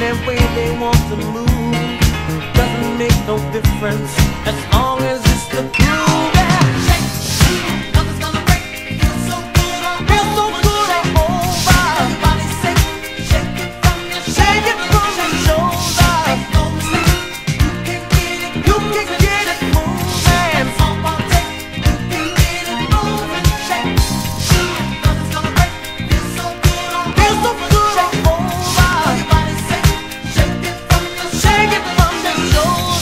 any way they want to move. Doesn't make no difference as long as it's the groove. Yeah. Shake, nothing's gonna break. Feel so good all over. Everybody say, shake it from your shoulders. Make no mistake, you can get it moving. All one take, you can get it moving. Shake, nothing's gonna break. Feel so good all over. Everybody say, shake it from your shoulders.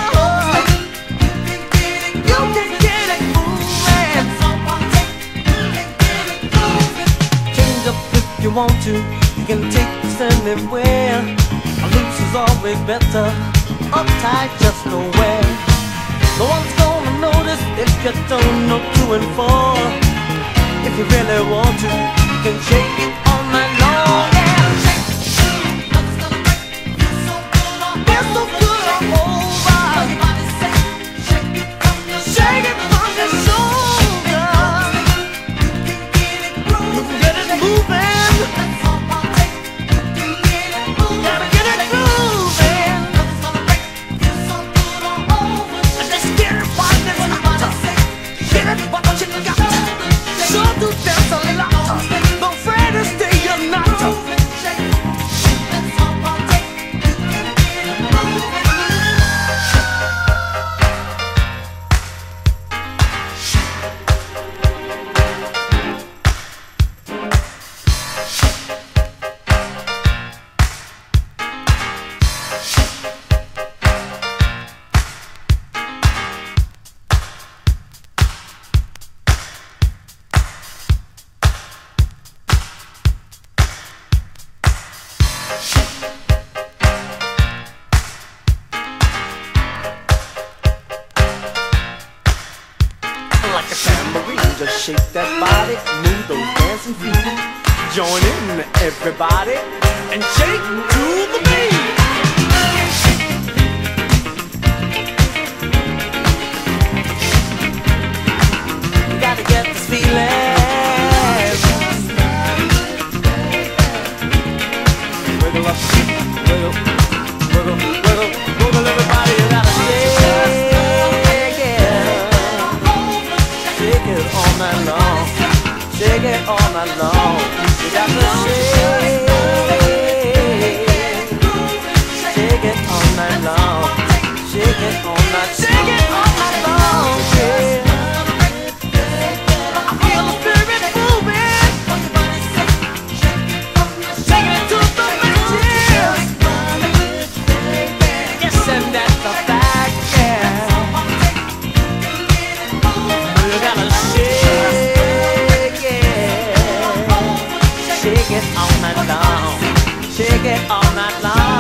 You can get it moving. All one take, you can get it moving. Change up if you want to. You can take this anywhere. Loose is always better. Uptight just nowhere. No one's gonna notice if you don't know 2 and 4. If you really want to, you can shake it all night long. Yeah, shake. Nothing's gonna break. Feel so good all over. Everybody say, shake it from your shoulders. You can get it moving. That's all one take. You can get it moving. Gotta get it moving. Nothing's gonna break. Feel so good all over. Let's get it while it's hot. Get it what you got. Sure to dance a lot. No afraid to stay or not. That's all one take. You can get it moving. Like a tambourine, just shake that body, move those dancing feet. Join in, everybody, and shake to the beat. You gotta get this feeling. Wiggle up, wiggle, wiggle, wiggle, wiggle, everybody. You gotta shake. Shake it all night long. Shake it all night long. You got to shake. Shake it all night long. Shake it all night. Shake it all night long. Yeah. I feel the spirit moving. Shake it to the matches. Yes, and that's a fact. Yeah. You gotta shake it all night long. Shake it all night long.